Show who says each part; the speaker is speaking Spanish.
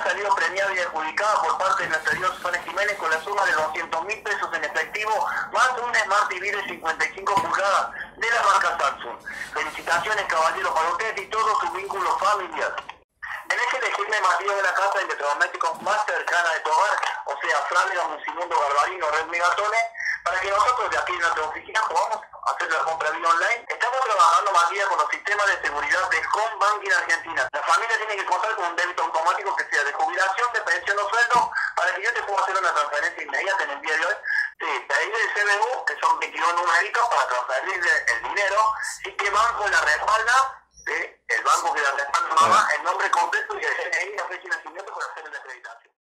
Speaker 1: salido premiada y adjudicada por parte de nuestra Dios Susana Jiménez con la suma de 200.000 pesos en efectivo, más un Smart TV de 55 pulgadas de la marca Samsung. Felicitaciones, caballero, para ustedes y todos sus vínculos familiares. Tenés que elegirme Matías de la casa de electrodomésticos más cercana de tu hogar, o sea, Frávega, Musimundo, Garbarino, Red Megatones, para que nosotros de aquí en nuestra oficina podamos hacer la compra vía online. Estamos trabajando, Matías, con los sistemas de seguridad de Home Banking Argentina. La familia tiene que contar con un débito automático que sea de jubilación, de pensión o sueldo, para que yo te pueda hacer una transferencia inmediata en el día de hoy. Sí, pedir el CBU, que son 22 numeritos para transferir el dinero, y que banco la respalda. Sí, el banco que la respalda mamá, el nombre completo y el DNI, la fecha de nacimiento para hacer la acreditación.